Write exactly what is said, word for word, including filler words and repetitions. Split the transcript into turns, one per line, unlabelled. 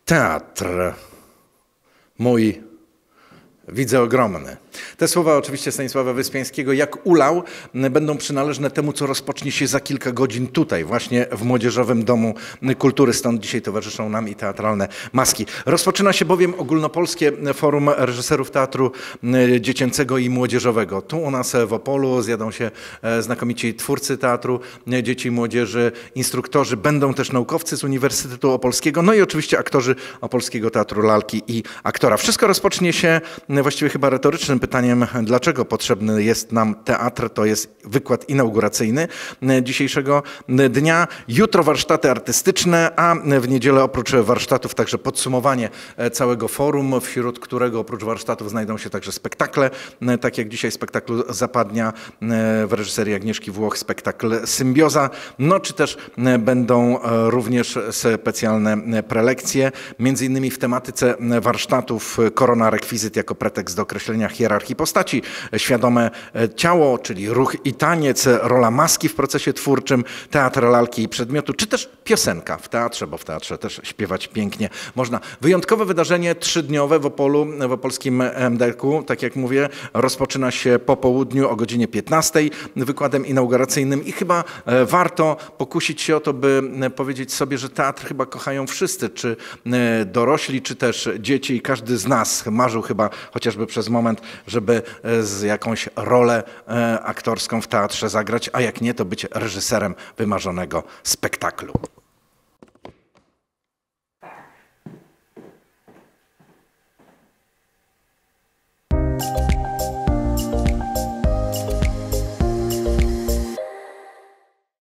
Teatr mój widzę ogromny. Te słowa oczywiście Stanisława Wyspiańskiego, jak ulał, będą przynależne temu, co rozpocznie się za kilka godzin tutaj, właśnie w Młodzieżowym Domu Kultury. Stąd dzisiaj towarzyszą nam i teatralne maski. Rozpoczyna się bowiem ogólnopolskie forum reżyserów teatru dziecięcego i młodzieżowego. Tu u nas w Opolu zjadą się znakomici twórcy teatru dzieci i młodzieży, instruktorzy, będą też naukowcy z Uniwersytetu Opolskiego, no i oczywiście aktorzy Opolskiego Teatru Lalki i Aktora. Wszystko rozpocznie się właściwie chyba retorycznym pytaniem, dlaczego potrzebny jest nam teatr. To jest wykład inauguracyjny dzisiejszego dnia. Jutro warsztaty artystyczne, a w niedzielę oprócz warsztatów także podsumowanie całego forum, wśród którego oprócz warsztatów znajdą się także spektakle, tak jak dzisiaj spektakl Zapadnia w reżyserii Agnieszki Włoch, spektakl Symbioza, no czy też będą również specjalne prelekcje, między innymi w tematyce warsztatów Korona rekwizyt jako pretekst do określenia hierarchii postaci, świadome ciało, czyli ruch i taniec, rola maski w procesie twórczym, teatr lalki i przedmiotu, czy też piosenka w teatrze, bo w teatrze też śpiewać pięknie można. Wyjątkowe wydarzenie trzydniowe w Opolu, w opolskim M D K-u, tak jak mówię, rozpoczyna się po południu o godzinie piętnastej wykładem inauguracyjnym i chyba warto pokusić się o to, by powiedzieć sobie, że teatr chyba kochają wszyscy, czy dorośli, czy też dzieci i każdy z nas marzył chyba chociażby przez moment, żeby z jakąś rolę aktorską w teatrze zagrać, a jak nie, to być reżyserem wymarzonego spektaklu.